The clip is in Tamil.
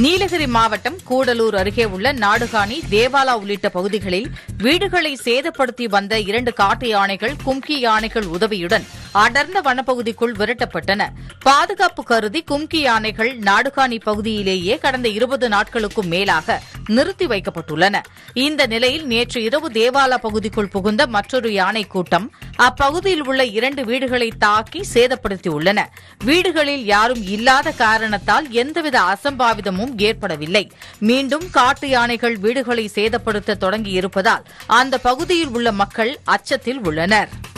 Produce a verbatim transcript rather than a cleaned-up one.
நீலகிரி மாவட்டம் கூடலூர் அருகே உள்ள நாடுகாணி, தேவாலா உள்ளிட்ட பகுதிகளில் வீடுகளை சேதப்படுத்தி வந்த இரண்டு காட்டு யானைகள் கும்கி யானைகள் உதவியுடன் அடர்ந்த வனப்பகுதிக்குள் விரட்டப்பட்டன. பாதுகாப்பு கருதி கும்கி யானைகள் நாடுகாணி பகுதியிலேயே கடந்த இருபது நாட்களுக்கும் மேலாக நிறுத்தி வைக்கப்பட்டுள்ளன. இந்த நிலையில் நேற்று இரவு தேவாலா பகுதிக்குள் புகுந்த மற்றொரு யானை கூட்டம் அப்பகுதியில் உள்ள இரண்டு வீடுகளை தாக்கி சேதப்படுத்தியுள்ளன. வீடுகளில் யாரும் இல்லாத காரணத்தால் எந்தவித அசம்பாவிதமும் ஏற்படவில்லை. மீண்டும் காட்டு யானைகள் வீடுகளை சேதப்படுத்த தொடங்கியிருப்பதால் அந்த பகுதியில் உள்ள மக்கள் அச்சத்தில் உள்ளனர்.